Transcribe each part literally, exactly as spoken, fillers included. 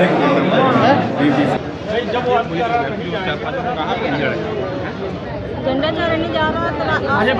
झंडा चढ़ने जा रहा था,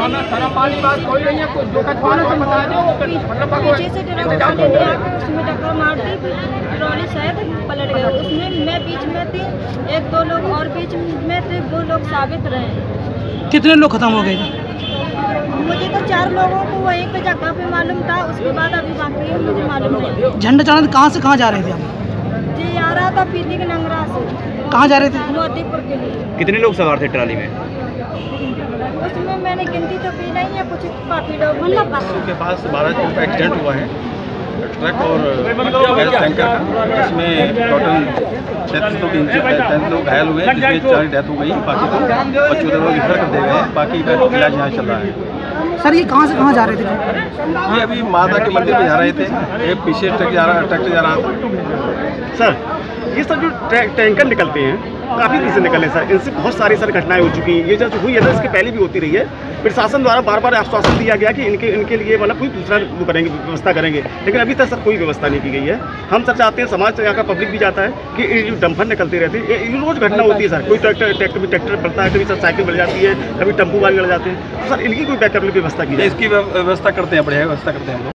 पीछे से ट्रक वाले ने आकर उसमें टक्कर मार दी, ट्रॉली शायद पलट गया। उसमें मैं बीच में थी, एक दो लोग और बीच में थे, वो लोग साबित रहे। कितने लोग खत्म हो गए? मुझे तो चार लोगों को वहीं पे जगह पे मालूम था, उसके बाद अभी बाकी है मुझे मालूम नहीं। झंडा चढ़ाने कहाँ से कहाँ जा रहे थे आप? जी आ रहा था पीली के नंगरा से। कहाँ जा रहे थे? मोतीपुर के लिए। कितने लोग सवार थे ट्राली में? उसमें मैंने गिनती तो की नहीं है, कुछ काफी लोग मतलब के पास बारह का एक्सीडेंट हुआ है ट्रक और गैस टैंकर का। इसमें टोटल तैंतीस लोग तैंतीस लोग घायल हुए हैं, जिसमें चार डेथ हो गई, बाकी तो चौदह लोग रिफर कर दिए गए हैं, बाकी का इलाज यहाँ चल रहा है। सर ये कहाँ से कहाँ जा रहे थे? ये अभी माता के मंदिर में जा रहे थे, एक पीछे ट्रक जा रहा ट्रैक्टर जा रहा था। सर ये सब जो टैंकर निकलते हैं काफ़ी दिन से निकले सर, इनसे बहुत सारी सर घटनाएं हो चुकी हैं। ये जो हुई है ना इसके पहले भी होती रही है। प्रशासन द्वारा बार बार आश्वासन दिया गया कि इनके इनके लिए मतलब कोई दूसरा वो करेंगे, व्यवस्था करेंगे, लेकिन अभी तक सर कोई व्यवस्था नहीं की गई है। हम सर चाहते हैं, समाज यहाँ का पब्लिक भी चाहता है कि ये जो डंपर निकलते रहते हैं, ये रोज़ घटना होती है सर। कोई ट्रैक्टर ट्रैक्टर भी ट्रैक्टर पड़ता है, कभी सर साइकिल मिल जाती है, कभी टेम्पू वाले मिल जाते हैं। तो सर इनकी कोई बैकअप व्यवस्था की जाए, इसकी व्यवस्था करते हैं, बढ़िया व्यवस्था करते हैं हम लोग।